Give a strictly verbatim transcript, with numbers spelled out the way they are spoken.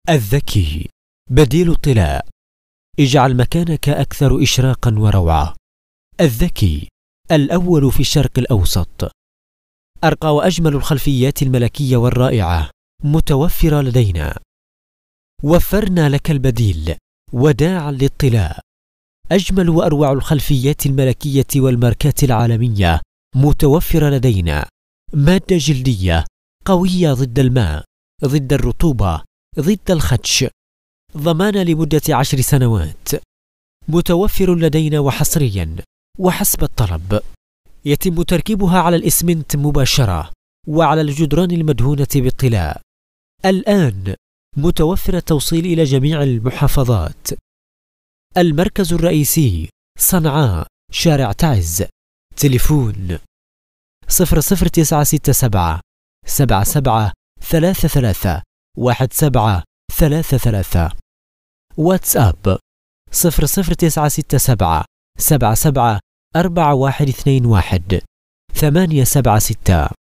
الذكي بديل الطلاء. اجعل مكانك أكثر إشراقا وروعة. الذكي الأول في الشرق الأوسط. أرقى وأجمل الخلفيات الملكية والرائعة متوفرة لدينا. وفرنا لك البديل وداعا للطلاء. أجمل وأروع الخلفيات الملكية والماركات العالمية متوفرة لدينا. مادة جلدية قوية ضد الماء، ضد الرطوبة، ضد الخدش. ضمان لمدة عشر سنوات. متوفر لدينا وحصريا وحسب الطلب. يتم تركيبها على الإسمنت مباشرة وعلى الجدران المدهونة بالطلاء. الآن متوفر التوصيل إلى جميع المحافظات. المركز الرئيسي صنعاء، شارع تعز. تليفون صفر صفر تسعة ستة سبعة سبعة سبعة ثلاثة ثلاثة واحد سبعة ثلاثة ثلاثة. واتساب صفر صفر تسعة ستة سبعة سبعة سبعة أربعة واحد اثنين واحد ثمانية سبعة ستة.